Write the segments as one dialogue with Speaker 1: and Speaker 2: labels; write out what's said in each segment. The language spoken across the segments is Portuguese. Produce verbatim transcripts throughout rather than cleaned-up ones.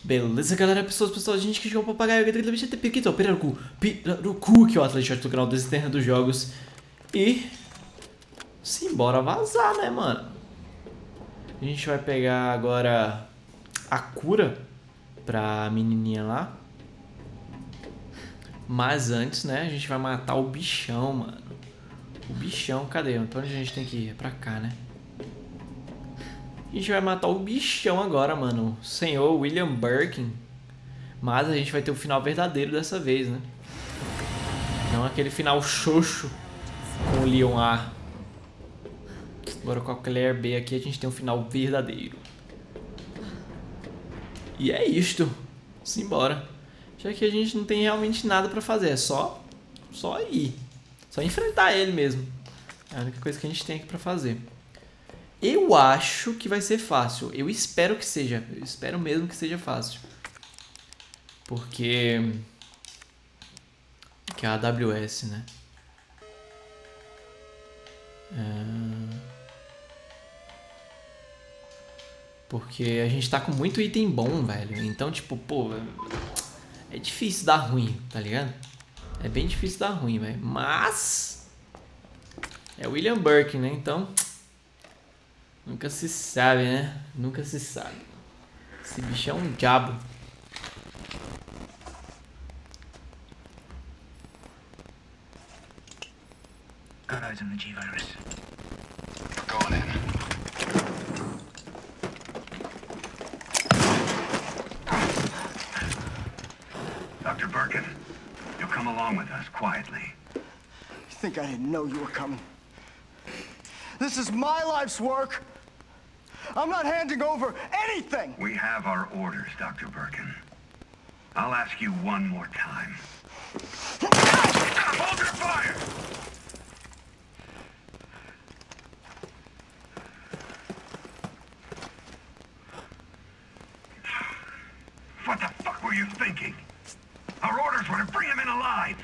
Speaker 1: Beleza, galera, pessoas, pessoal, a gente que jogou o papagaio, Pirarucu, Pirarucu, Pirarucu, que é o atleta do canal Desenterra dos Jogos. E simbora vazar, né, mano? A gente vai pegar agora a cura pra menininha lá. Mas antes, né, a gente vai matar o bichão, mano. O bichão, cadê? Então onde a gente tem que ir? É pra cá, né? A gente vai matar o bichão agora, mano. O senhor William Birkin. Mas a gente vai ter o final verdadeiro dessa vez, né? Não aquele final xoxo com o Leon A. Agora com a Claire B aqui a gente tem um final verdadeiro. E é isto. Simbora. Já que a gente não tem realmente nada pra fazer. É só, só ir. Só enfrentar ele mesmo. É a única coisa que a gente tem aqui pra fazer. Eu acho que vai ser fácil. Eu espero que seja. Eu espero mesmo que seja fácil. Porque... Que é a A W S, né? É... Porque a gente tá com muito item bom, velho. Então, tipo, pô... É difícil dar ruim, tá ligado? É bem difícil dar ruim, velho. Mas... É William Birkin, né? Então... Nunca se sabe, né? Nunca se sabe. Esse bicho é um diabo.
Speaker 2: Got eyes on the G-Virus. We're going in. Doctor Birkin, you'll come along with us quietly.
Speaker 3: You think I didn't know you were coming? This is my life's work. I'm not handing over anything!
Speaker 2: We have our orders, Doctor Birkin. I'll ask you one more time. Hold your fire! What the fuck were you thinking? Our orders were to bring him in alive!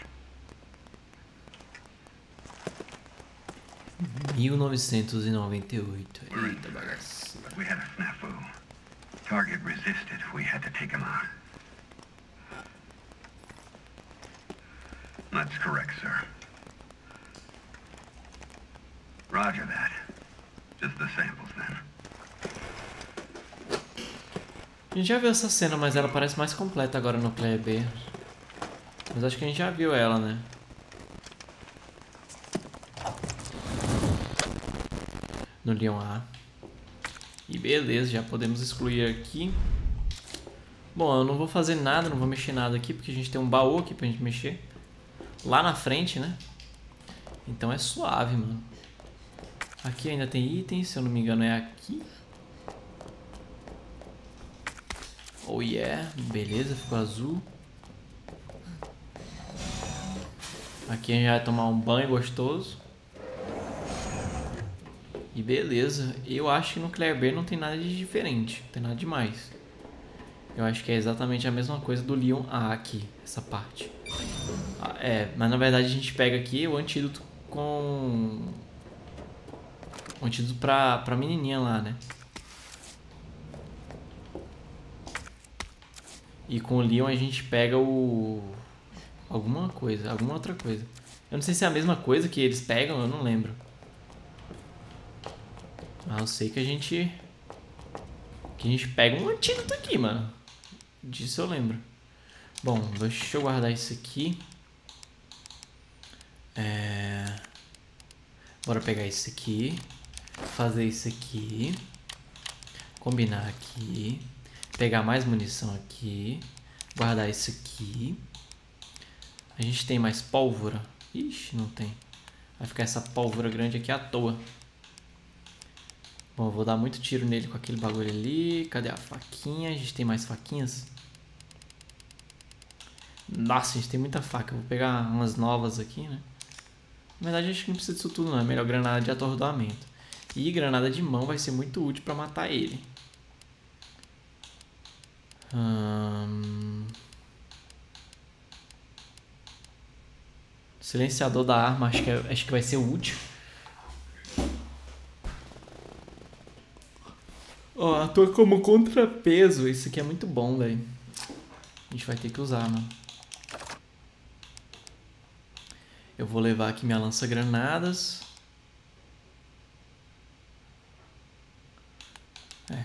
Speaker 1: mil novecentos e noventa e oito. Eita bagaça.
Speaker 2: We had a snafu. Target resisted. We had to take him out. That's correct, sir. Roger that. Just the samples, then.
Speaker 1: A gente já viu essa cena, mas ela parece mais completa agora no Player B. Mas acho que a gente já viu ela, né? No Leon A. E beleza, já podemos excluir aqui. Bom, eu não vou fazer nada, não vou mexer nada aqui, porque a gente tem um baú aqui pra gente mexer. Lá na frente, né? Então é suave, mano. Aqui ainda tem itens, se eu não me engano é aqui. Oh yeah, beleza, ficou azul. Aqui a gente vai tomar um banho gostoso. E beleza, eu acho que no Claire B não tem nada de diferente, não tem nada demais. Eu acho que é exatamente a mesma coisa do Leon A aqui, essa parte. Ah, é, mas na verdade a gente pega aqui o antídoto com... O antídoto pra, pra menininha lá, né? E com o Leon a gente pega o... Alguma coisa, alguma outra coisa. Eu não sei se é a mesma coisa que eles pegam, eu não lembro. Ah, eu sei que a gente... Que a gente pega um antídoto aqui, mano. Disso eu lembro. Bom, deixa eu guardar isso aqui. É... Bora pegar isso aqui. Fazer isso aqui. Combinar aqui. Pegar mais munição aqui. Guardar isso aqui. A gente tem mais pólvora? Ixi, não tem. Vai ficar essa pólvora grande aqui à toa. Bom, eu vou dar muito tiro nele com aquele bagulho ali. Cadê a faquinha? A gente tem mais faquinhas? Nossa, a gente tem muita faca. Eu vou pegar umas novas aqui, né? Na verdade, acho que não precisa disso tudo, não. É melhor granada de atordoamento. E granada de mão vai ser muito útil pra matar ele. Hum... Silenciador da arma, acho que, é, acho que vai ser útil. Ó, atua como contrapeso. Isso aqui é muito bom, velho. A gente vai ter que usar, mano. Eu vou levar aqui minha lança-granadas. É.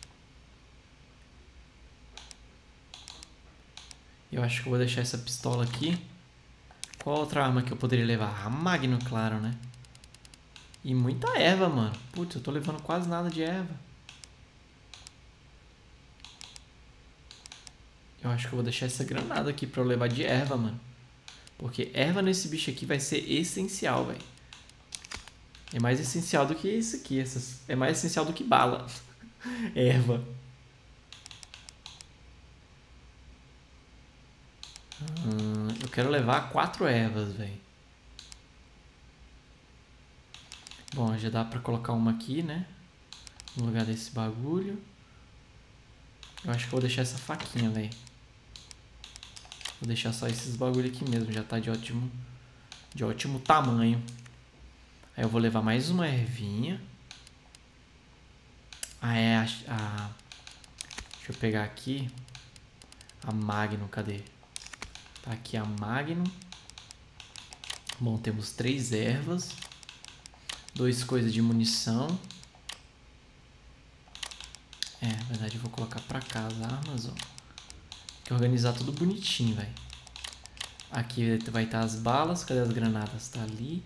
Speaker 1: Eu acho que eu vou deixar essa pistola aqui. Qual outra arma que eu poderia levar? A Magnum, claro, né? E muita erva, mano. Putz, eu tô levando quase nada de erva. Eu acho que eu vou deixar essa granada aqui pra eu levar de erva, mano. Porque erva nesse bicho aqui vai ser essencial, velho. É mais essencial do que isso aqui. Essas... É mais essencial do que bala. Erva. Hum, eu quero levar quatro ervas, velho. Bom, já dá pra colocar uma aqui, né? No lugar desse bagulho. Eu acho que eu vou deixar essa faquinha, velho. Vou deixar só esses bagulho aqui mesmo. Já tá de ótimo, de ótimo tamanho. Aí eu vou levar mais uma ervinha. Ah, é a... a... Deixa eu pegar aqui. A Magnum, cadê? Tá aqui a Magnum. Bom, temos três ervas. Dois coisas de munição. É, na verdade eu vou colocar pra cá as armas, ó. Tem que organizar tudo bonitinho, velho. Aqui vai estar as balas. Cadê as granadas? Tá ali.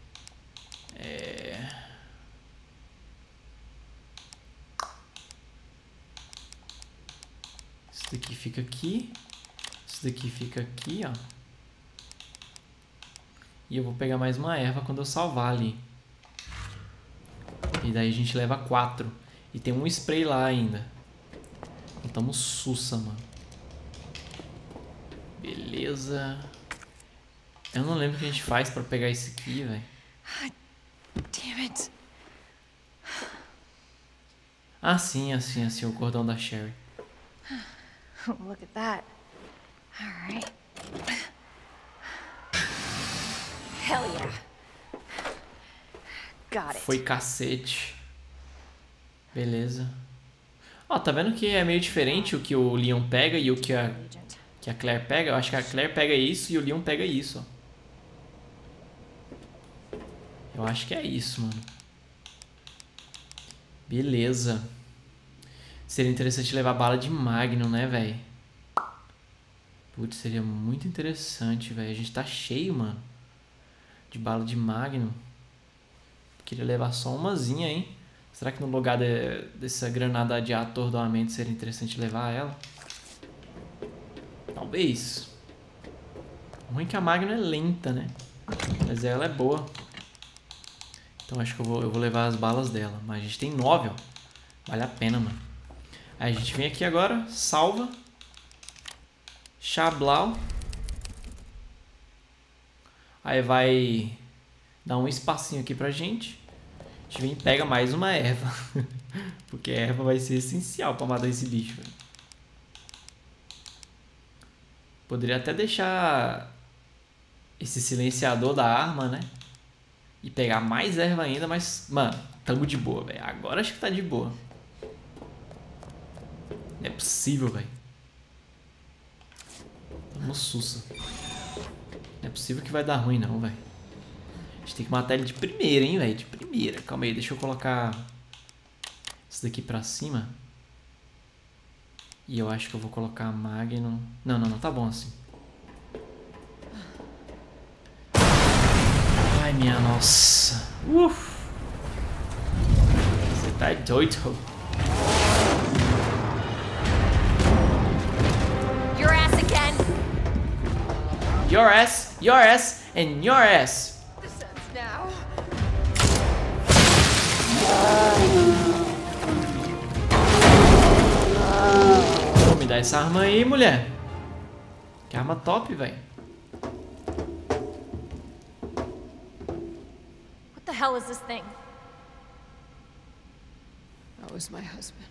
Speaker 1: É... Isso daqui fica aqui. Isso daqui fica aqui, ó. E eu vou pegar mais uma erva quando eu salvar ali. E daí a gente leva quatro. E tem um spray lá ainda. Então sussa, mano. Beleza. Eu não lembro o que a gente faz pra pegar esse aqui, velho.
Speaker 4: Damn it.
Speaker 1: Ah, sim, assim, assim, o cordão da Sherry.
Speaker 4: Look at that. All right. Hell yeah. Got it.
Speaker 1: Foi cacete. Beleza. Ó, tá vendo que é meio diferente o que o Leon pega e o que a, que a Claire pega? Eu acho que a Claire pega isso e o Leon pega isso, ó. Eu acho que é isso, mano. Beleza. Seria interessante levar bala de Magnum, né, velho? Putz, seria muito interessante, velho. A gente tá cheio, mano. De bala de Magnum. Queria levar só umazinha, hein? Será que no lugar de, dessa granada de atordoamento seria interessante levar ela? Talvez. O ruim é que a Magnum é lenta, né? Mas ela é boa. Então acho que eu vou, eu vou levar as balas dela. Mas a gente tem nove, ó. Vale a pena, mano. Aí a gente vem aqui agora, salva. Chablau. Aí vai dar um espacinho aqui pra gente. A gente vem e pega mais uma erva. Porque a erva vai ser essencial pra matar esse bicho, velho. Poderia até deixar esse silenciador da arma, né? E pegar mais erva ainda, mas... Mano, tamo de boa, velho. Agora acho que tá de boa. Não é possível, velho. Tamo sussa. Não é possível que vai dar ruim, não, velho. A gente tem que matar ele de primeira, hein, velho. De primeira. Calma aí, deixa eu colocar isso daqui pra cima. E eu acho que eu vou colocar a Magnum. Não, não, não. Tá bom assim. Ai, minha nossa. Uf. Você tá doido.
Speaker 4: Your ass again.
Speaker 1: Your ass, your ass, and your ass.
Speaker 4: This ends now.
Speaker 1: Pô, me dá essa arma aí, mulher. Que arma top, velho.
Speaker 4: What the hell is this thing?
Speaker 5: That was my husband.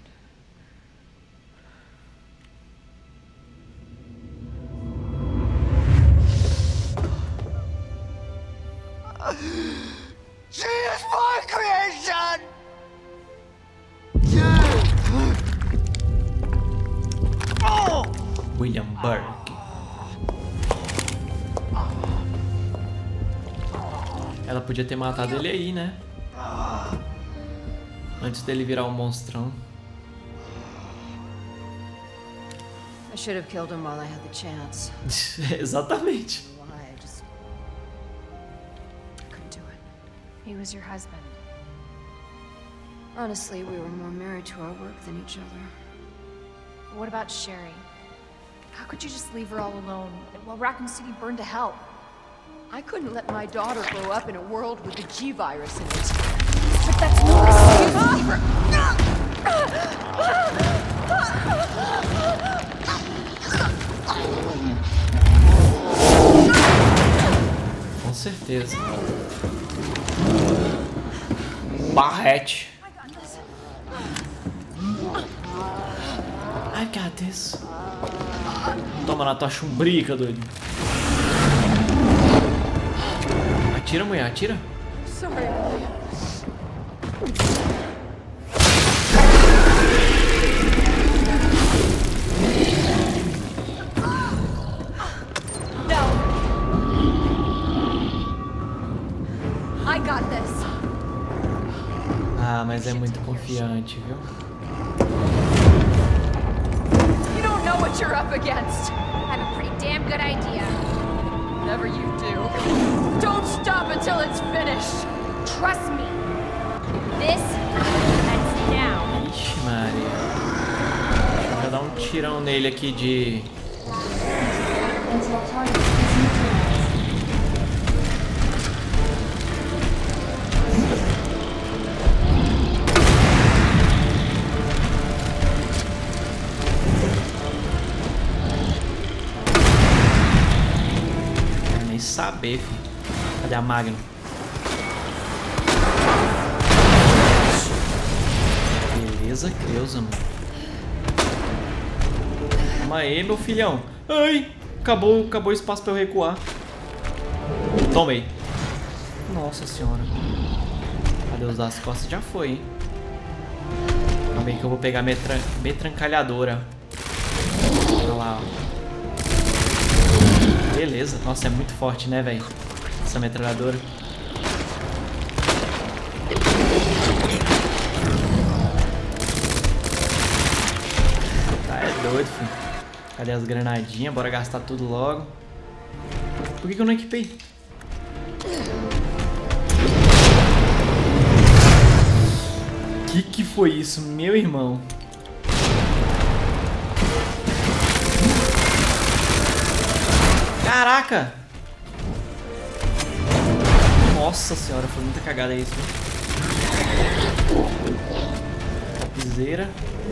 Speaker 3: She is my creation!
Speaker 1: William Burke. Ela podia ter matado ele aí, né? Antes dele virar um monstrão.
Speaker 5: I should have killed him while I had the chance.
Speaker 1: Exatamente.
Speaker 5: Why? I just couldn't do it.
Speaker 4: He was your husband.
Speaker 5: Honestly, we were more married to our work than each other.
Speaker 4: What about Sherry? How could you just leave her all alone while Raccoon City burned to hell?
Speaker 5: I couldn't let my daughter grow up in a world with the G virus in it.
Speaker 4: But that's no excuse for...
Speaker 1: Com certeza. Barrete. I got this. Toma na tua chumbrica, doido. Atira, mulher, atira.
Speaker 5: Sorry.
Speaker 4: No. I got this.
Speaker 1: Ah, mas é muito confiante, viu?
Speaker 5: You don't know what you're up against.
Speaker 4: I have a pretty damn good idea.
Speaker 5: Whatever you do, don't stop until it's finished.
Speaker 4: Trust me. This ends now.
Speaker 1: Ixi, Maria. Deixa eu dar um tirão nele aqui de... Quero nem saber, filho. Cadê a Magnum? Beleza, Creusa, mano. Calma aí, meu filhão. Ai, acabou, acabou o espaço pra eu recuar. Tomei. Nossa senhora. Cadê os das costas? Já foi, hein? Calma aí que eu vou pegar metra... metrancalhadora. Olha lá, ó. Beleza. Nossa, é muito forte, né, velho? Essa metralhadora. Tá, é doido, filho. Cadê as granadinhas? Bora gastar tudo logo. Por que que eu não equipei? Que que foi isso, meu irmão? Caraca! Nossa senhora, foi muita cagada isso. Topzera.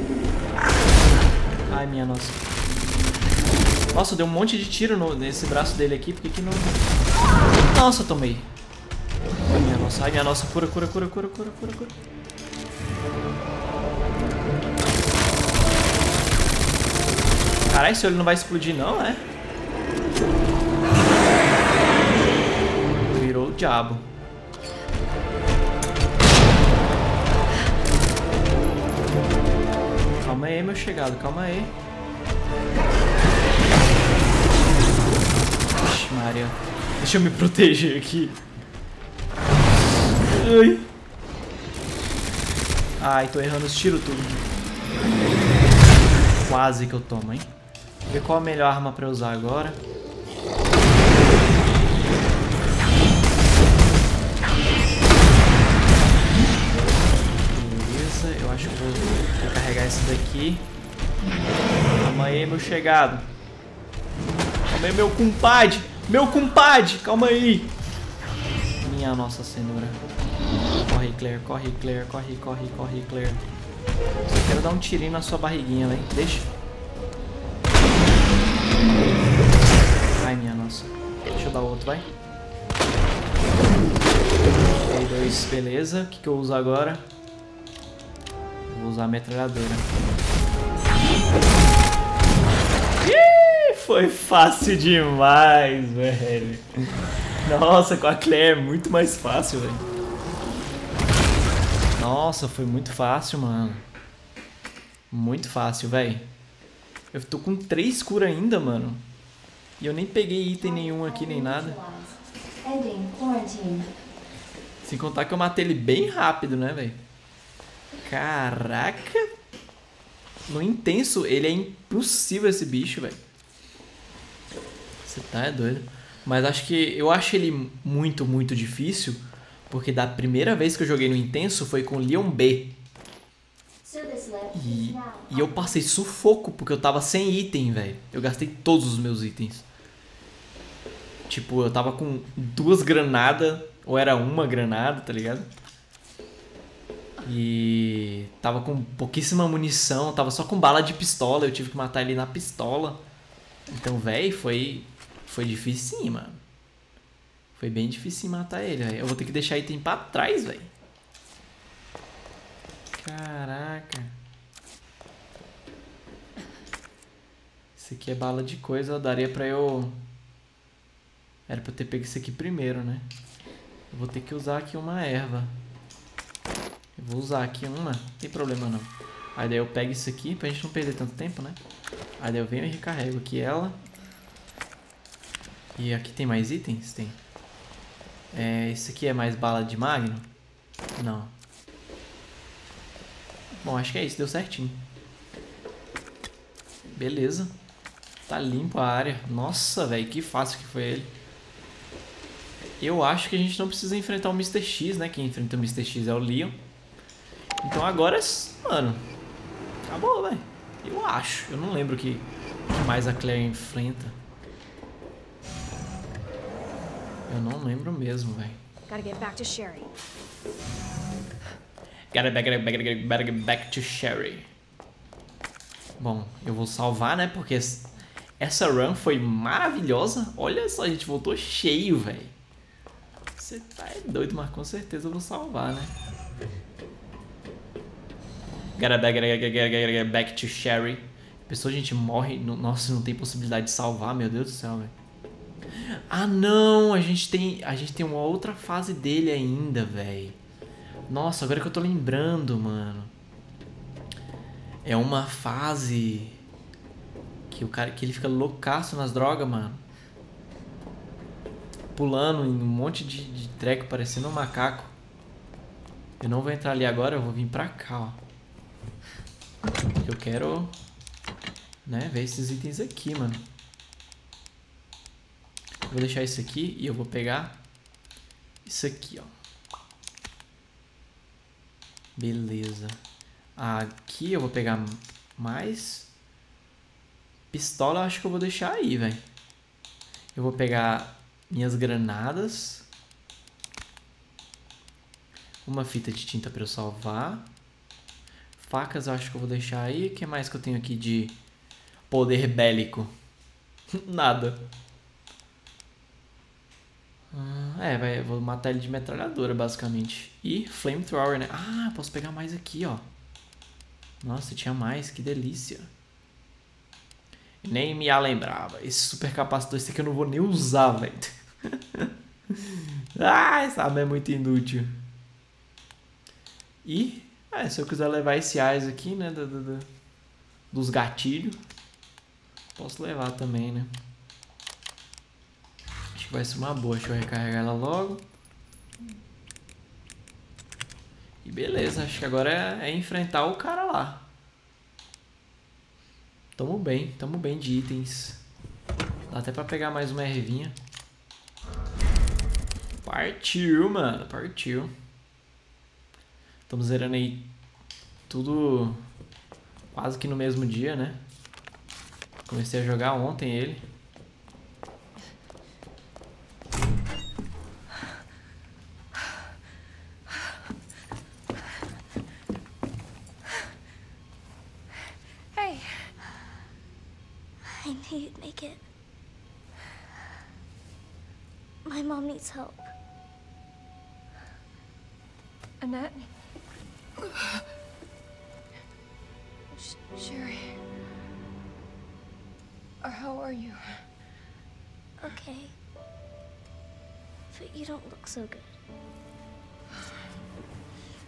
Speaker 1: Ai, minha nossa. Nossa, deu um monte de tiro no, nesse braço dele aqui. Por que que não... Nossa, tomei. Ai, minha nossa. Ai, minha nossa. Cura, cura, cura, cura, cura, cura, cura. Caralho, esse olho não vai explodir não, é? Virou o diabo. Calma aí, meu chegado, calma aí. Ixi, Maria. Deixa eu me proteger aqui. Ai. Ai, tô errando os tiros tudo. Quase que eu tomo, hein? Vou ver qual a melhor arma pra eu usar agora. Beleza, eu acho que vou, vou carregar esse daqui. Calma aí, meu chegado. Calma aí, meu compadre. Meu compadre, calma aí. Minha nossa senhora. Corre, Claire, corre, Claire, corre, corre, corre, Claire. Só quero dar um tirinho na sua barriguinha, velho. Deixa. Ai, minha nossa. Deixa eu dar outro, vai. Ok, dois, beleza. O que, que eu uso agora? Vou usar a metralhadora. Ih, foi fácil demais, velho. Nossa, com a Claire é muito mais fácil, velho. Nossa, foi muito fácil, mano. Muito fácil, velho. Eu tô com três cura ainda, mano. E eu nem peguei item nenhum aqui, nem nada. Sem contar que eu matei ele bem rápido, né, velho? Caraca! No intenso, ele é impossível esse bicho, velho. Você tá é doido. Mas acho que eu acho ele muito, muito difícil. Porque da primeira vez que eu joguei no intenso foi com Leon B. E, e eu passei sufoco porque eu tava sem item, velho. Eu gastei todos os meus itens. Tipo, eu tava com duas granadas. Ou era uma granada, tá ligado? E tava com pouquíssima munição. Tava só com bala de pistola. Eu tive que matar ele na pistola. Então, velho, foi... Foi difícil sim, mano. Foi bem difícil matar ele, velho. Eu vou ter que deixar item pra trás, velho. Caraca. Isso aqui é bala de coisa. Daria pra eu... Era pra eu ter pego isso aqui primeiro, né? Eu vou ter que usar aqui uma erva. Eu vou usar aqui uma. Não tem problema não. Aí daí eu pego isso aqui pra gente não perder tanto tempo, né? Aí daí eu venho e recarrego aqui ela. E aqui tem mais itens? Tem. É, esse aqui é mais bala de magno? Não. Bom, acho que é isso. Deu certinho. Beleza. Tá limpo a área. Nossa, velho. Que fácil que foi ele. Eu acho que a gente não precisa enfrentar o mister X, né? Quem enfrenta o mister X é o Leon. Então agora, mano, acabou, velho. Eu acho. Eu não lembro o que, que mais a Claire enfrenta. Eu não lembro mesmo, velho.
Speaker 4: Gotta get back to Sherry.
Speaker 1: Gotta back, gotta back, gotta get back to Sherry. Bom, eu vou salvar, né? Porque essa run foi maravilhosa. Olha só, a gente voltou cheio, velho. Você tá doido, mas com certeza eu vou salvar, né? Gotta back, gotta, gotta, gotta get back to Sherry. A pessoa, a gente morre. Nossa, não tem possibilidade de salvar, meu Deus do céu, velho. Ah, não, a gente tem a gente tem uma outra fase dele ainda, velho. Nossa, agora que eu tô lembrando, mano. É uma fase que o cara que ele fica loucaço nas drogas, mano. Pulando em um monte de, de treco, parecendo um macaco. Eu não vou entrar ali agora, eu vou vir pra cá, ó. Eu quero, né, ver esses itens aqui, mano. Vou deixar isso aqui e eu vou pegar isso aqui, ó. Beleza. Aqui eu vou pegar mais. Pistola eu acho que eu vou deixar aí, velho. Eu vou pegar minhas granadas. Uma fita de tinta para eu salvar. Facas eu acho que eu vou deixar aí. O que mais que eu tenho aqui de poder bélico? Nada. É, vai, eu vou matar ele de metralhadora, basicamente. E flamethrower, né? Ah, posso pegar mais aqui, ó. Nossa, tinha mais, que delícia. Nem me a lembrava. Esse super capacitor, esse aqui eu não vou nem usar, velho. Ah, essa arma é muito inútil. E, é, se eu quiser levar esse ás aqui, né, do, do, do, dos gatilhos, posso levar também, né? Acho que vai ser uma boa. Deixa eu recarregar ela logo. E beleza, acho que agora é, é enfrentar o cara lá. Tamo bem, tamo bem de itens. Dá até pra pegar mais uma ervinha. Partiu, mano, partiu. Estamos zerando aí tudo quase que no mesmo dia, né? Comecei a jogar ontem ele.
Speaker 4: Hey.
Speaker 6: I knew you'd make it. My mom needs help.
Speaker 5: Annette? Sh Sherry. Uh, how are you?
Speaker 6: Okay. But you don't look so good.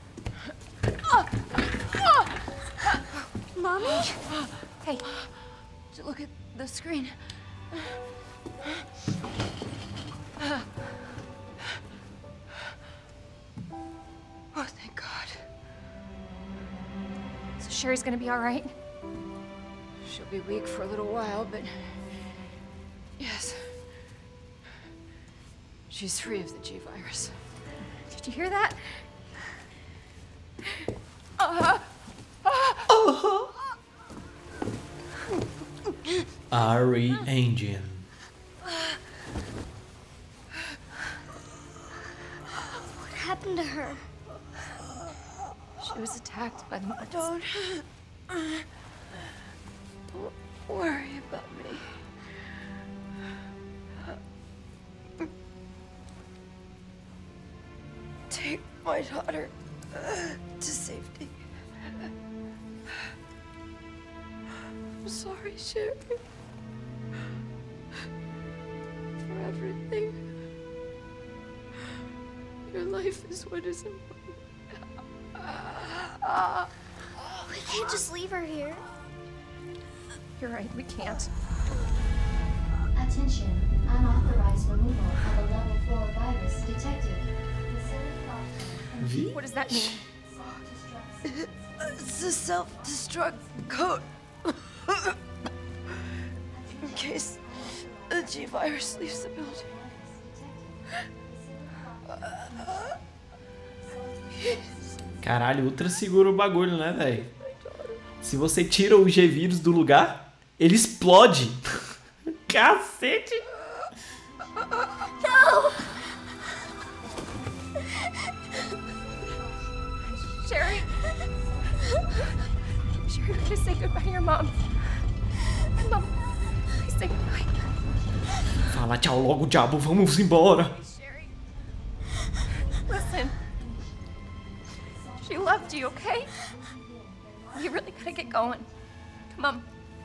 Speaker 6: Mommy?
Speaker 5: Hey, to look at the screen. Oh, thank God.
Speaker 4: So Sherry's gonna be all right?
Speaker 5: She'll be weak for a little while, but yes. She's free of the G virus.
Speaker 4: Did you hear that?
Speaker 1: Ari Engine.
Speaker 6: What happened to her?
Speaker 4: She was attacked by the monsters.
Speaker 5: Don't worry about me. Take my daughter to safety. I'm sorry, Sherry. For everything. Your life is what is important.
Speaker 6: We can't just leave her here.
Speaker 4: You're right, we can't.
Speaker 7: Attention, unauthorized removal of a level four virus detected.
Speaker 1: Vi?
Speaker 4: What does that mean?
Speaker 5: It's a self-destruct code. In case the G virus leaves the building.
Speaker 1: Caralho, ultra seguro o bagulho, né, velho? Se você tira o G-Vírus do lugar, ele explode. Cacete!
Speaker 6: No!
Speaker 4: Sherry? Sherry, we just say goodbye to your mom. Mom, please say goodbye.
Speaker 1: Fala tchau logo, diabo, vamos embora.
Speaker 4: Sherry. Listen. She loved you, okay? You really gotta get going. Come on.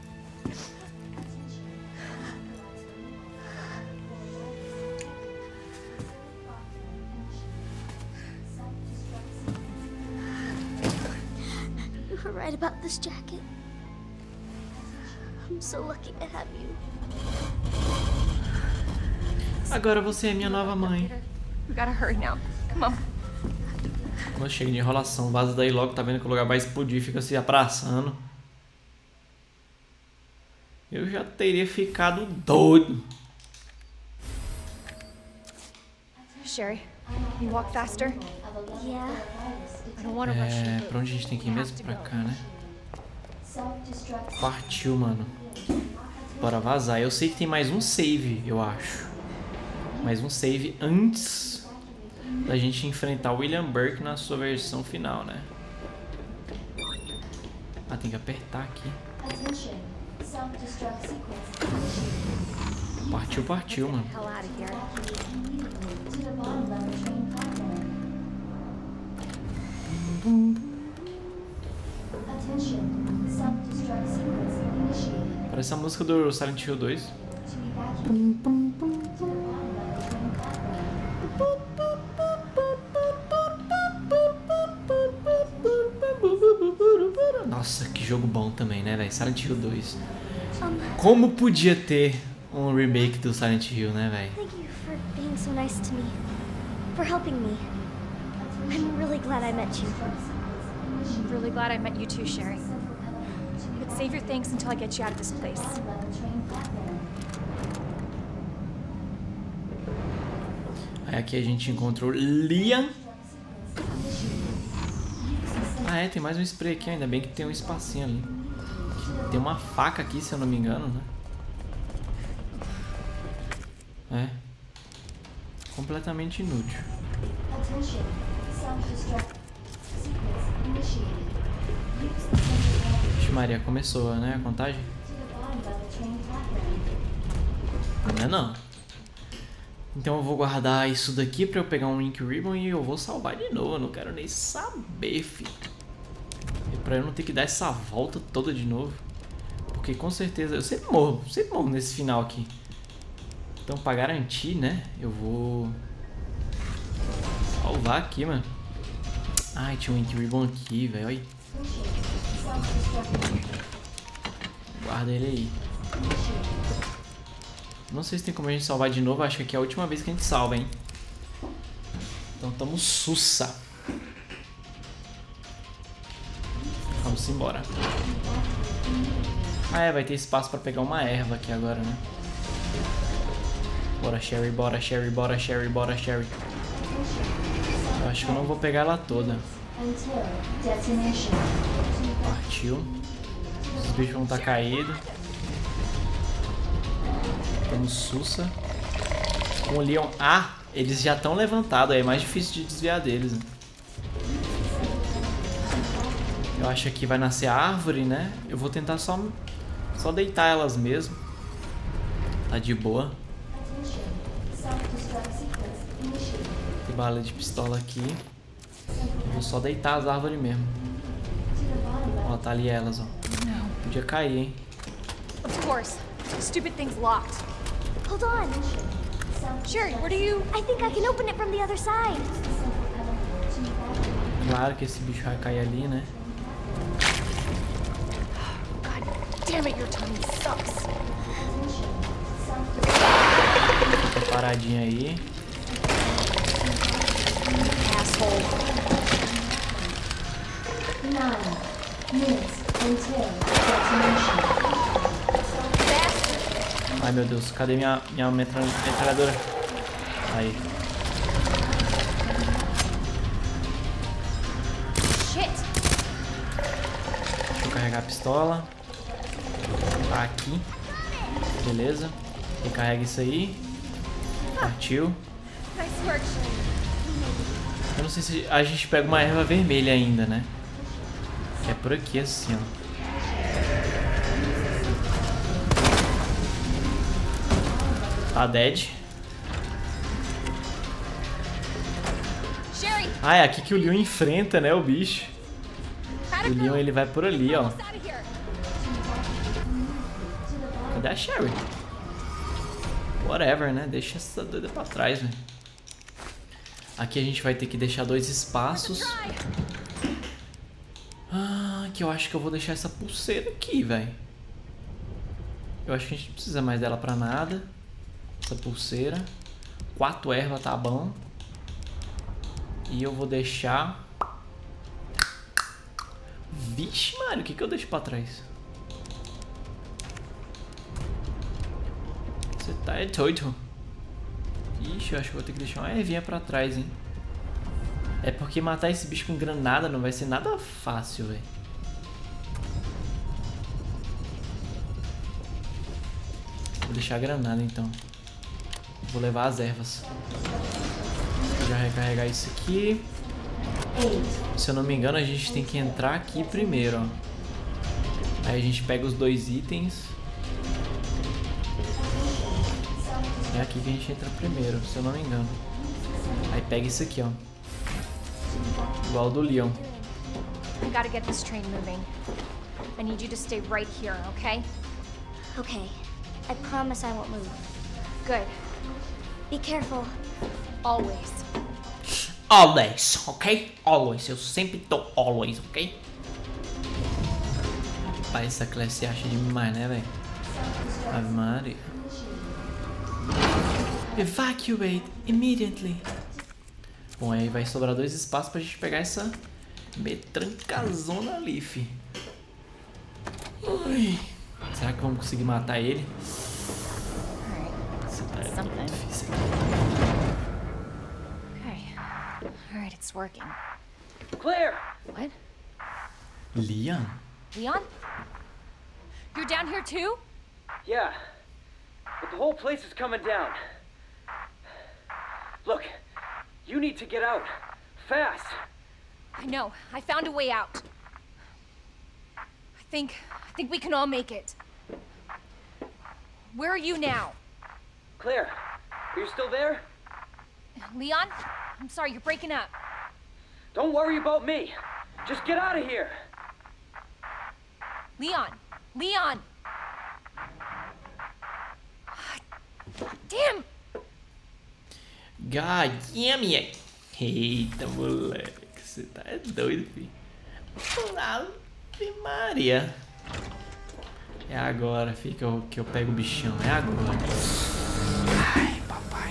Speaker 6: You were right about this jacket. I'm so lucky to have you.
Speaker 1: Agora você é minha nova mãe.
Speaker 4: We gotta hurry now. Come on.
Speaker 1: Quando chega de enrolação, vaza daí logo, tá vendo que o lugar vai explodir, fica se abraçando. Eu já teria ficado doido.
Speaker 4: Sherry, can you walk faster?
Speaker 6: Yeah.
Speaker 4: I don't want to rush
Speaker 1: É,
Speaker 4: you.
Speaker 1: pra onde a gente tem que ir mesmo? Pra cá, né?
Speaker 7: Self-destruct.
Speaker 1: Partiu, mano. Bora vazar. Eu sei que tem mais um save, eu acho. Mais um save antes da gente enfrentar o William Burke na sua versão final, né? Ah, tem que apertar aqui.
Speaker 7: Attention, self-destruct sequence.
Speaker 1: Partiu, partiu, mano.
Speaker 4: Hell out of here.
Speaker 7: To the bottom level train platform. Attention, self-destruct sequence initiated.
Speaker 1: Parece a música do Silent Hill dois.
Speaker 7: To evacuate. To the bottom level train platform.
Speaker 1: Nossa, que jogo bom também, né, velho? Silent Hill dois. Como podia ter um remake do Silent Hill, né, velho?
Speaker 6: Thank you for being so nice to me. For helping me. I'm really glad I met you.
Speaker 4: I'm really glad I met you too, Sherry. But save your thanks until I get you out of this place.
Speaker 7: Level train platform.
Speaker 1: Aí aqui a gente encontrou Liam. Ah, é, tem mais um spray aqui, ainda bem que tem um espacinho ali. Tem uma faca aqui, se eu não me engano, né? É. Completamente inútil.
Speaker 7: Attention, self-destruct sequence initiated. Use the central level
Speaker 1: Vixe Maria, começou, né, a contagem?
Speaker 7: to the bottom level train platform.
Speaker 1: Não é não. Então eu vou guardar isso daqui pra eu pegar um Ink Ribbon e eu vou salvar de novo. Eu não quero nem saber, filho. E pra eu não ter que dar essa volta toda de novo. Porque com certeza... Eu sempre morro. Sempre morro nesse final aqui. Então pra garantir, né? Eu vou... salvar aqui, mano. Ai, tinha um Ink Ribbon aqui, velho. Olha aí. Guarda ele aí. Não sei se tem como a gente salvar de novo. Acho que aqui é a última vez que a gente salva, hein? Então tamo sussa. Vamos embora. Ah, é, vai ter espaço pra pegar uma erva aqui agora, né? Bora, Sherry, bora, Sherry, bora, Sherry, bora, Sherry. Eu acho que eu não vou pegar ela toda. Partiu. Os bichos vão estar caídos. Tamo sussa. Com o Leon. Ah, eles já estão levantados. Aí é mais difícil de desviar deles. Né? Eu acho que aqui vai nascer a árvore, né? Eu vou tentar só, só deitar elas mesmo. Tá de boa. Tem bala de pistola aqui. Eu vou só deitar as árvores mesmo. Ó, tá ali elas, ó. Podia cair, hein?
Speaker 4: Of course. Stupid thing's locked.
Speaker 6: Hold on.
Speaker 4: Sherry, where do you...
Speaker 6: I think I can open it from the other side.
Speaker 1: Claro que esse bicho vai cair ali, né?
Speaker 4: God damn it, your tummy sucks.
Speaker 1: Fica paradinha aí.
Speaker 4: Asshole.
Speaker 7: Nine minutes until detonation.
Speaker 1: Ai meu Deus, cadê minha, minha metra- metralhadora? Aí.
Speaker 4: Shit.
Speaker 1: Deixa eu carregar a pistola. Tá aqui. Beleza. Recarrega isso aí. Partiu.
Speaker 4: Nice work, Sherry.
Speaker 1: Eu não sei se a gente pega uma erva vermelha ainda, né? Que é por aqui assim, ó. Tá dead.
Speaker 4: Sherry,
Speaker 1: Ah, é aqui que o Leon enfrenta, né, o bicho. O Leon, ele vai por ali, ó.
Speaker 4: out of here.
Speaker 1: Cadê a Sherry? Whatever, né? Deixa essa doida pra trás, velho. Aqui a gente vai ter que deixar dois espaços. Ah, que eu acho que eu vou deixar essa pulseira aqui, velho. Eu acho que a gente não precisa mais dela pra nada. Essa pulseira. Quatro ervas tá bom. E eu vou deixar... Vixe, Mário, o que que eu deixo pra trás? Você tá é doido. Ixi, eu acho que vou ter que deixar uma ervinha pra trás, hein? É porque matar esse bicho com granada não vai ser nada fácil, velho. Vou deixar a granada, então. Vou levar as ervas. Vou já recarregar isso aqui. Se eu não me engano, a gente tem que entrar aqui primeiro, ó. Aí a gente pega os dois itens. É aqui que a gente entra primeiro, se eu não me engano. Aí pega isso aqui, ó. Igual do Leon.
Speaker 4: I gotta get this train moving. I need you to stay right here, okay?
Speaker 6: Okay. I promise I won't move.
Speaker 4: Good.
Speaker 6: Be careful.
Speaker 4: Always.
Speaker 1: Always, ok? Always. Eu sempre tô always, ok? Rapaz, essa classe acha demais, né, velho? Ave Maria. Evacuate immediately. Bom, aí vai sobrar dois espaços pra gente pegar essa metrancazona ali, fi. Ui. Será que vamos conseguir matar ele? Essa tá é muito difícil aqui.
Speaker 4: Okay. Alright, it's working.
Speaker 8: Claire!
Speaker 4: What?
Speaker 1: Leon?
Speaker 4: Leon? You're down here too?
Speaker 8: Yeah, but the whole place is coming down. Look, you need to get out. Fast.
Speaker 4: I know. I found a way out. I think... I think we can all make it. Where are you now?
Speaker 8: Claire, are you still there?
Speaker 4: Leon? I'm sorry, you're breaking up.
Speaker 8: Don't worry about me. Just get out of here.
Speaker 4: Leon! Leon! Damn!
Speaker 1: God damn it! Eita, moleque. Você tá doido, filho. Ave Maria. É agora, filho, que eu, que eu pego o bichão. É agora. Ai, papai.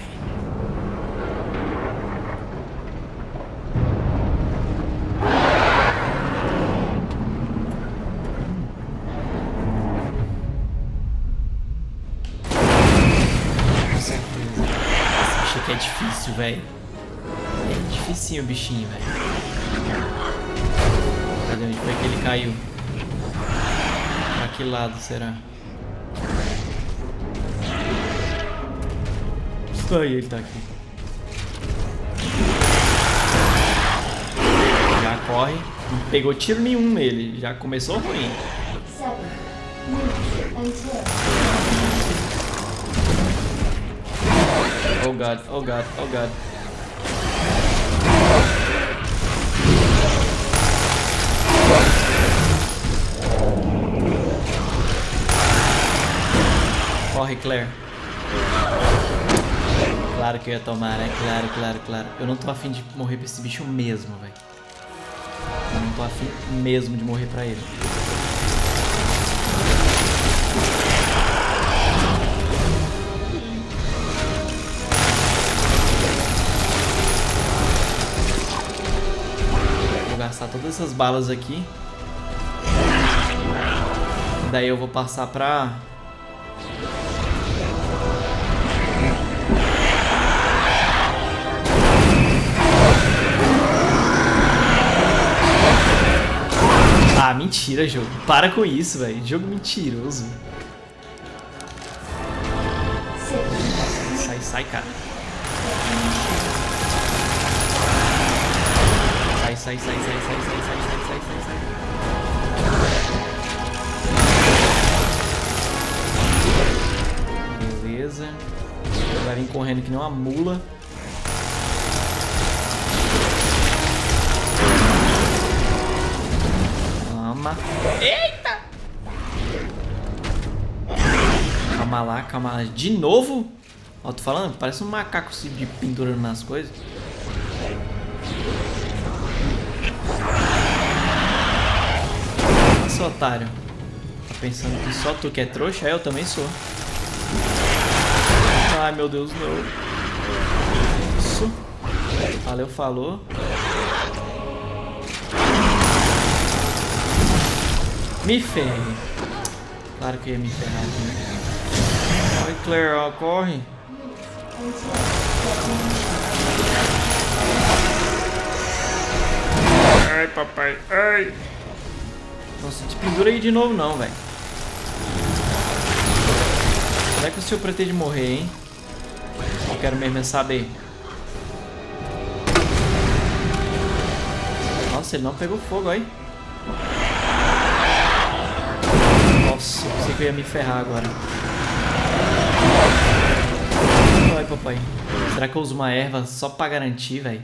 Speaker 1: Com certeza. Esse bicho aqui é difícil, velho. É dificinho o bichinho, velho. Cadê onde foi que ele caiu? Pra que lado será? Aí ele tá aqui. Já corre. Não pegou tiro nenhum nele. Já começou ruim. Oh god, oh god, oh god. Corre, Claire. Claro que eu ia tomar, né? Claro, claro, claro. Eu não tô afim de morrer pra esse bicho mesmo, velho. Eu não tô afim mesmo de morrer pra ele. Vou gastar todas essas balas aqui. Daí eu vou passar pra... Ah, mentira, jogo. Para com isso, velho. Jogo mentiroso. Sai, sai, cara. Sai, sai, sai, sai, sai, sai, sai, sai, sai, sai, sai. Beleza. Vai vir correndo que nem uma mula. Eita! Calma lá, calma lá. De novo? Ó, tô falando, parece um macaco de pendurando nas coisas. Nossa, otário. Tá pensando que só tu que é trouxa? Eu também sou. Ai, meu Deus, não. Isso. Valeu, falou. Me ferrei. Claro que ia me ferrar aqui, né? Oi, Claire, ó, corre. Ai, papai, ai. Não se pendura aí de novo não, velho. Será que o senhor pretende morrer, hein? Eu quero mesmo é saber. Nossa, ele não pegou fogo, aí. Nossa, eu pensei que eu ia me ferrar agora. Ai, papai. Será que eu uso uma erva só pra garantir, velho?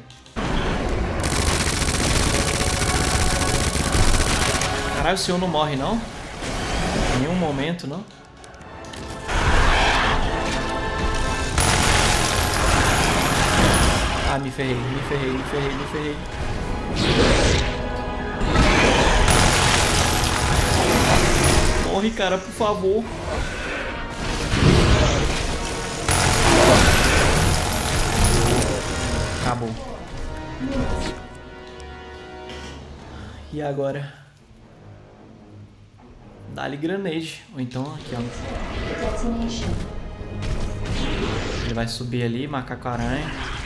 Speaker 1: Caralho, o senhor não morre, não? Em nenhum momento, não? Ah, me ferrei, me ferrei, me ferrei, me ferrei. Morre, cara, por favor. Acabou. E agora? Dá-lhe grenade. Ou então aqui, ó. Ele vai subir ali, macaco aranha.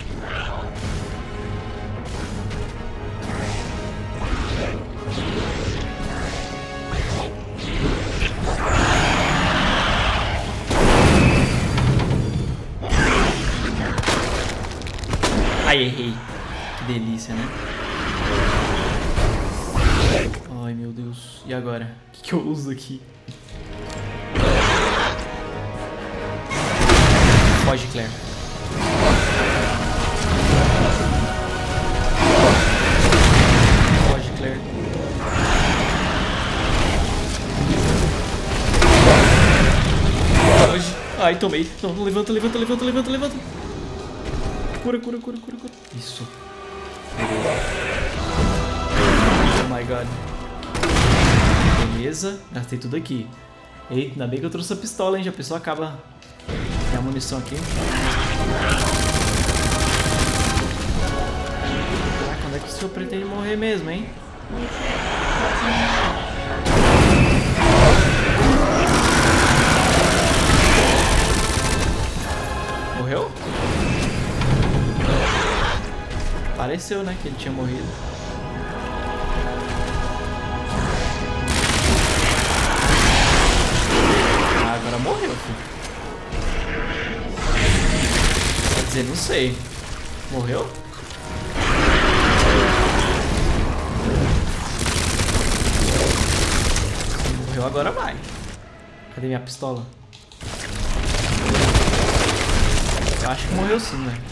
Speaker 1: Ai, errei. Que delícia, né? Ai, meu Deus. E agora? O que, que eu uso aqui? Foge, Claire. Foge, Claire. Foge. Ai, tomei. Não, não, levanta, levanta, levanta, levanta, levanta. Cura, cura, cura, cura, cura. Isso. Oh my god. Beleza. Gastei tudo aqui. Eita, ainda bem que eu trouxe a pistola, hein? Já a pessoa acaba Tem a munição aqui. Ah, quando é que o senhor pretende morrer mesmo, hein? Morreu? Pareceu, né, que ele tinha morrido. Ah, agora morreu, filho. Quer dizer, não sei. Morreu? Se morreu, agora vai. Cadê minha pistola? Eu acho que morreu sim, né?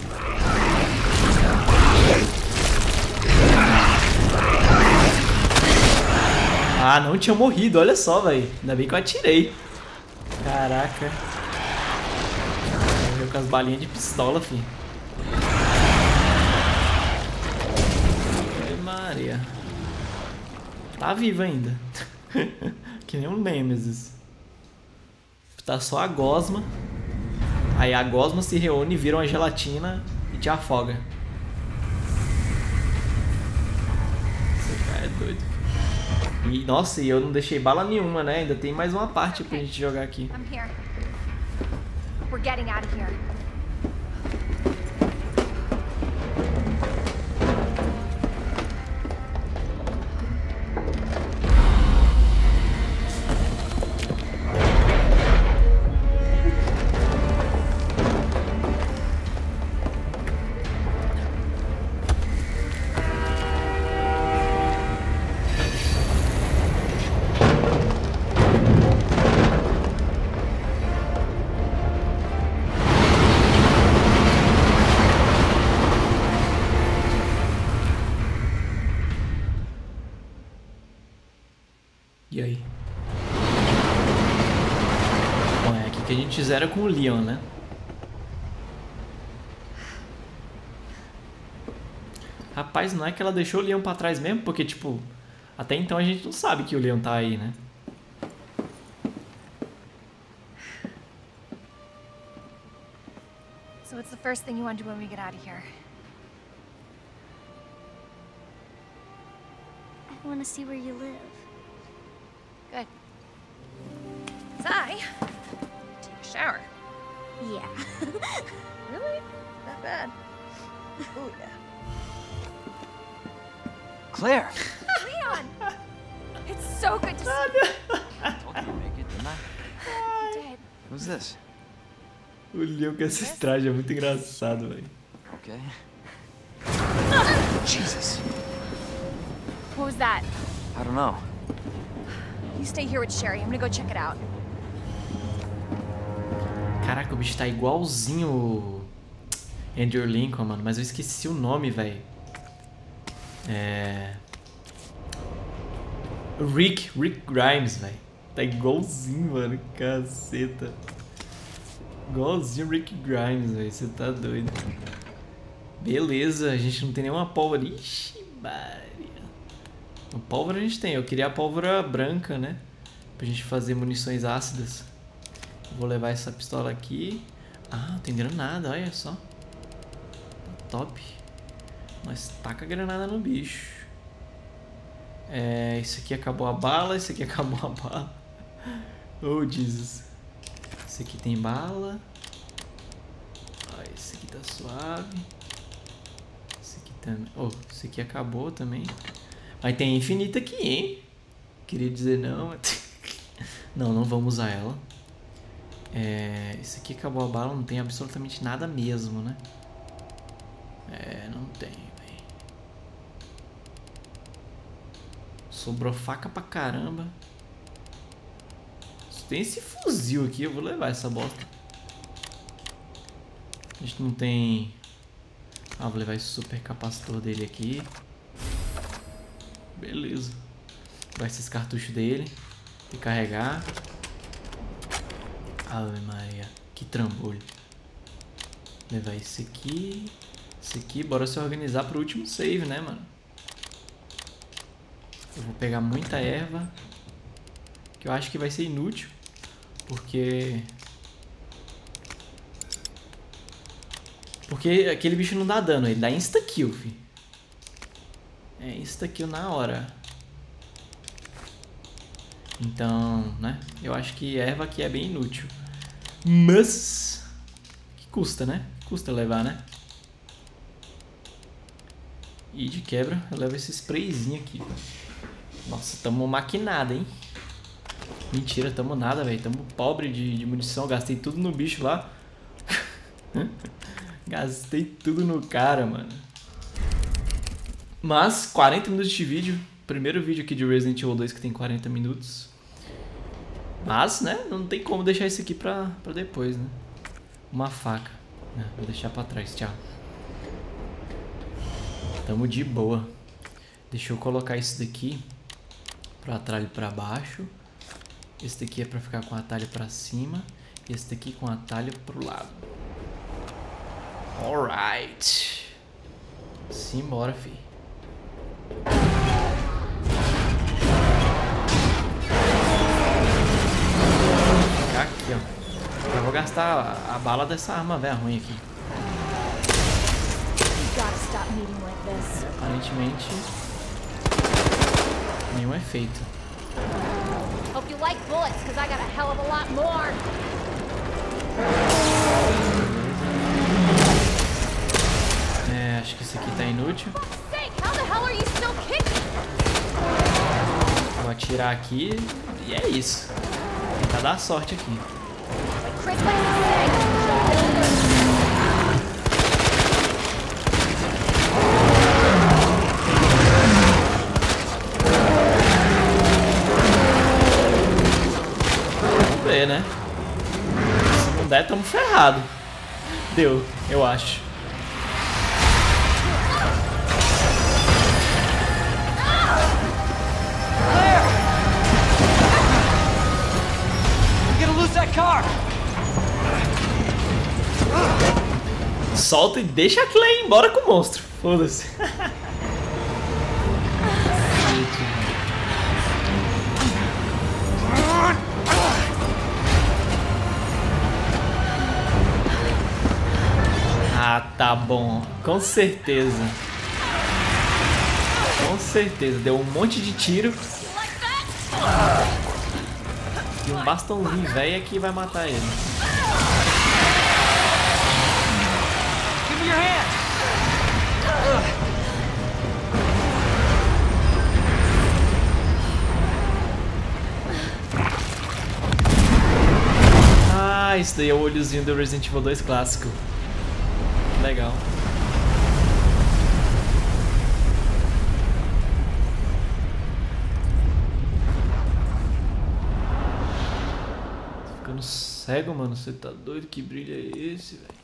Speaker 1: Ah, não tinha morrido, olha só, velho. Ainda bem que eu atirei. Caraca. Morreu com as balinhas de pistola, filho. Ai, Maria. Tá vivo ainda. Que nem um Nemesis. Tá só a gosma. Aí a gosma se reúne, vira uma gelatina e te afoga. Esse cara é doido. E, nossa, e eu não deixei bala nenhuma, né? Ainda tem mais uma parte pra gente jogar aqui.
Speaker 4: I'm here. We're getting out of here.
Speaker 1: E aí? Bom, é aqui que a gente zera com o Leon, né? Rapaz, não é que ela deixou o Leon pra trás mesmo? Porque, tipo, até então a gente não sabe que o Leon tá aí, né?
Speaker 4: So what's the first thing you want to do when we get out of here?
Speaker 6: I want to see where you live.
Speaker 4: Good. 'Cause I take a shower.
Speaker 6: Yeah.
Speaker 4: Really? That bad? Oh yeah.
Speaker 3: Claire!
Speaker 4: Leon! It's so good to see you.
Speaker 3: I told you to make it, didn't I?
Speaker 4: You did.
Speaker 3: Who's this?
Speaker 1: O Leon com esse traje é muito engraçado, velho.
Speaker 3: Okay. Jesus.
Speaker 4: What was that?
Speaker 3: I don't know.
Speaker 4: You stay here with Sherry. I'm gonna go check it out.
Speaker 1: Caraca, o bicho tá igualzinho o Andrew Lincoln, mano. Mas eu esqueci o nome, velho. É... Rick, Rick Grimes, velho. Tá igualzinho, mano. Caceta. Igualzinho o Rick Grimes, velho. Você tá doido. Beleza, a gente não tem nenhuma pólvora. Ixi, Maria. A pólvora a gente tem. Eu queria a pólvora branca, né? Pra gente fazer munições ácidas. Vou levar essa pistola aqui. Ah, tem granada, olha só. Tá top. Nós taca a granada no bicho. É, isso aqui acabou a bala, isso aqui acabou a bala. Oh, Jesus. Esse aqui tem bala. Ah, esse aqui tá suave. Esse aqui também. Oh, esse aqui acabou também. Mas tem infinita aqui, hein? Queria dizer não. Não, não vamos usar ela. É, esse aqui acabou a bala, não tem absolutamente nada mesmo, né? É, não tem, velho. Sobrou faca pra caramba. Tem esse fuzil aqui, eu vou levar essa bosta. A gente não tem... Ah, vou levar esse super capacitor dele aqui. Beleza. Vai esses cartuchos dele. E carregar. Ave Maria, que trambolho. Levar esse aqui. Esse aqui, bora se organizar pro último save, né, mano? Eu vou pegar muita erva. Que eu acho que vai ser inútil. Porque Porque aquele bicho não dá dano, ele dá insta-kill, fi. É insta-kill na hora. Então, né? Eu acho que erva aqui é bem inútil. Mas... que custa, né? Custa levar, né? E de quebra, eu levo esse sprayzinho aqui. Nossa, tamo maquinado, hein? Mentira, tamo nada, velho. Tamo pobre de, de munição. Gastei tudo no bicho lá. Gastei tudo no cara, mano. Mas, quarenta minutos de vídeo. Primeiro vídeo aqui de Resident Evil dois que tem quarenta minutos. Mas, né? Não tem como deixar isso aqui pra, pra depois, né? Uma faca. Não, vou deixar pra trás, tchau. Tamo de boa. Deixa eu colocar isso daqui pro atalho pra baixo. Esse daqui é pra ficar com o atalho pra cima. E esse daqui com o atalho pro lado. Alright. Simbora, fi. Vou ficar aqui, ó. Eu vou gastar a, a bala dessa arma velha ruim aqui. É, aparentemente nenhum efeito.
Speaker 9: Hope you like bullets, because I got a hell of a lot more.
Speaker 1: É, acho que esse aqui tá inútil.
Speaker 9: How the hell are you still kicking?
Speaker 1: Vou atirar aqui e é isso. Vou tentar dar sorte aqui.
Speaker 9: Chris, what did you say?
Speaker 1: Vamos ver, né? Se não der, tamo ferrado. Deu, eu acho. Solta e deixa a Clay embora com o monstro. Foda-se. Ah, tá bom. Com certeza. Com certeza. Deu um monte de tiro. E um bastãozinho velho aqui vai matar ele. Ah, isso daí é o olhozinho do Resident Evil dois clássico. Legal. Tô ficando cego, mano. Você tá doido? Que brilho é esse, velho?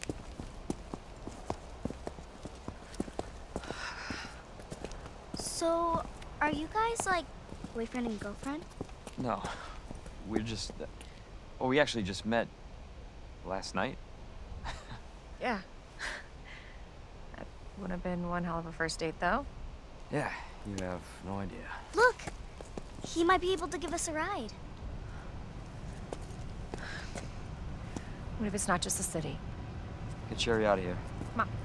Speaker 6: So, are you guys like boyfriend and girlfriend?
Speaker 10: No, we're just. Uh, oh, we actually just met last night.
Speaker 4: Yeah. That would have been one hell of a first date, though.
Speaker 10: Yeah, you have no idea.
Speaker 6: Look! He might be able to give us a ride.
Speaker 4: What if it's not just the city?
Speaker 10: Get Sherry out of here.
Speaker 4: Come on.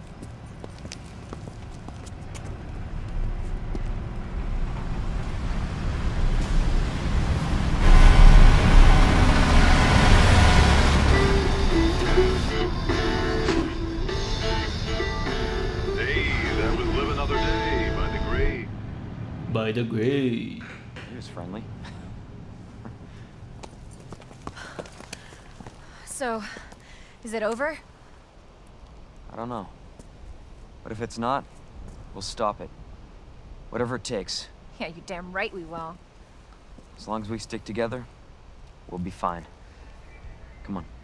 Speaker 1: By the Grey.
Speaker 10: He was friendly.
Speaker 4: So, is it over?
Speaker 10: I don't know. But if it's not, we'll stop it. Whatever it takes.
Speaker 4: Yeah, you damn right we will.
Speaker 10: As long as we stick together, we'll be fine. Come on.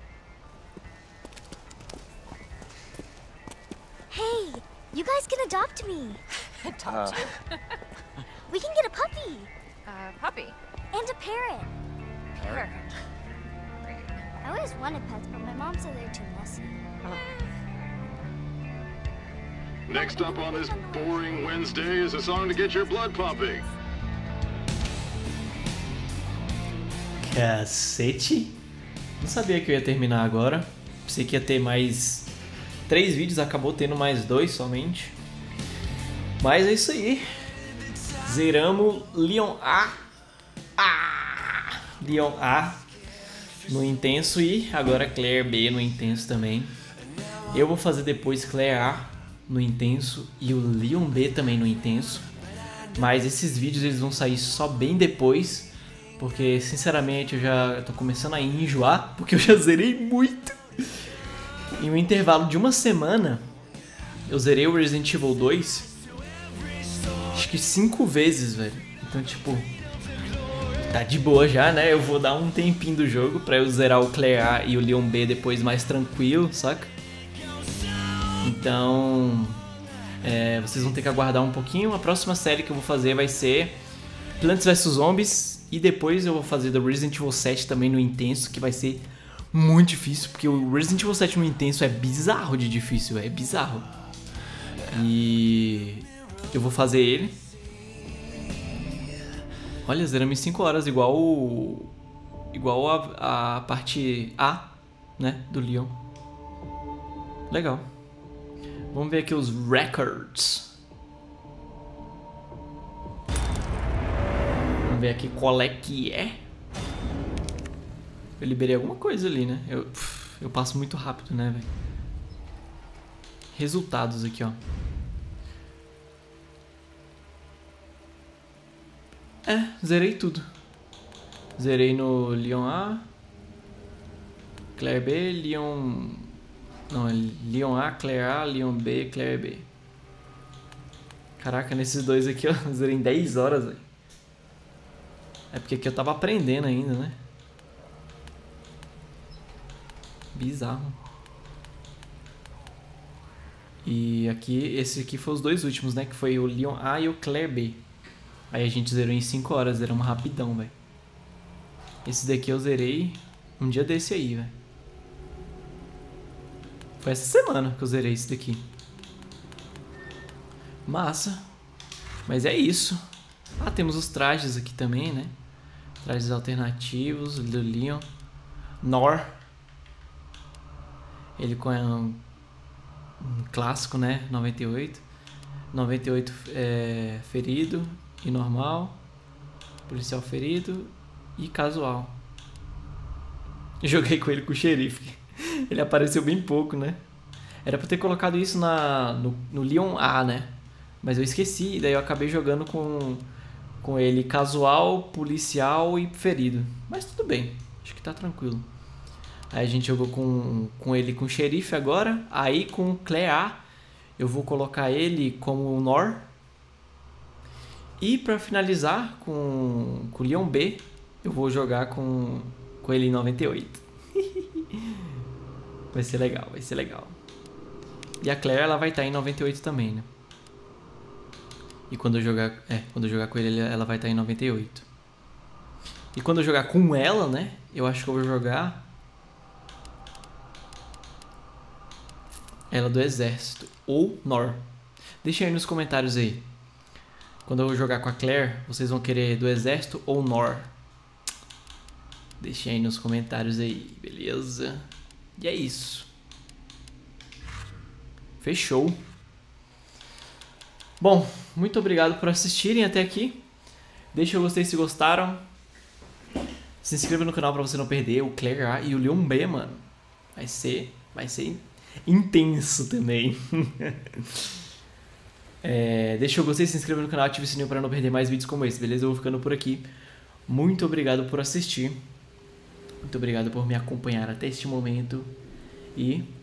Speaker 6: Hey, you guys can adopt me.
Speaker 4: Adopt you?
Speaker 10: Uh,
Speaker 6: We can get a puppy.
Speaker 4: Uh, puppy.
Speaker 6: And a parrot.
Speaker 4: Parrot.
Speaker 6: I always wanted pets, but my mom said they're too messy.
Speaker 11: Next up on this boring Wednesday is a song to get your blood pumping.
Speaker 1: Cacete. Não sabia que eu ia terminar agora. Pensei que ia ter mais três vídeos, acabou tendo mais dois somente. Mas é isso aí. Zeramos Leon A. Ah! Leon A no intenso e agora Claire B no intenso também. Eu vou fazer depois Claire A no intenso e o Leon B também no intenso. Mas esses vídeos eles vão sair só bem depois, porque sinceramente eu já tô começando a enjoar, porque eu já zerei muito. Em um intervalo de uma semana, eu zerei o Resident Evil dois acho que cinco vezes, velho. Então, tipo, tá de boa já, né? Eu vou dar um tempinho do jogo pra eu zerar o Claire A e o Leon B depois mais tranquilo, saca? Então, é, vocês vão ter que aguardar um pouquinho. A próxima série que eu vou fazer vai ser Plants versus. Zombies. E depois eu vou fazer do Resident Evil sete também no intenso, que vai ser muito difícil, porque o Resident Evil sete no intenso é bizarro de difícil, é bizarro. E eu vou fazer ele. Olha, zeramos em cinco horas, igual o, igual a, a parte A, né, do Leon. Legal. Vamos ver aqui os records. Vamos ver aqui qual é que é. Eu liberei alguma coisa ali, né? Eu, eu passo muito rápido, né, velho? Resultados aqui, ó. É, zerei tudo. Zerei no Leon A, Claire B, Leon... Não, é Leon A, Claire A, Leon B, Claire B. Caraca, nesses dois aqui, ó, zerei em dez horas, velho. É porque aqui eu tava aprendendo ainda, né? Bizarro. E aqui, esse aqui foi os dois últimos, né? Que foi o Leon A e o Claire B. Aí a gente zerou em cinco horas, zeramos rapidão, velho. Esse daqui eu zerei um dia desse aí, velho. Foi essa semana que eu zerei esse daqui. Massa. Mas é isso. Ah, temos os trajes aqui também, né? Trajes alternativos do Leon. Nor. Ele com um, um clássico, né? noventa e oito. noventa e oito é, ferido e normal. Policial ferido e casual. Joguei com ele com o xerife. Ele apareceu bem pouco, né? Era pra ter colocado isso na, no, no Leon A, né? Mas eu esqueci, e daí eu acabei jogando com, com ele casual, policial e ferido. Mas tudo bem, acho que tá tranquilo. Aí a gente jogou com, com ele com xerife agora. Aí com o Claire A, eu vou colocar ele como o Nor. E pra finalizar com, com o Leon B, eu vou jogar com, com ele em noventa e oito. Vai ser legal, vai ser legal. E a Claire, ela vai estar em noventa e oito também, né? E quando eu jogar, é, quando eu jogar com ele, ela vai estar em noventa e oito. E quando eu jogar com ela, né? Eu acho que eu vou jogar ela do exército ou Nor. Deixa aí nos comentários aí. Quando eu jogar com a Claire, vocês vão querer do exército ou Nor? Deixa aí nos comentários aí, beleza? E é isso. Fechou. Bom, muito obrigado por assistirem até aqui. Deixa o gostei se gostaram. Se inscreva no canal pra você não perder o Claire A e o Leon B, mano. Vai ser, vai ser intenso também. é, deixa o gostei, se inscreva no canal, ative o sininho pra não perder mais vídeos como esse, beleza? Eu vou ficando por aqui. Muito obrigado por assistir. Muito obrigado por me acompanhar até este momento. E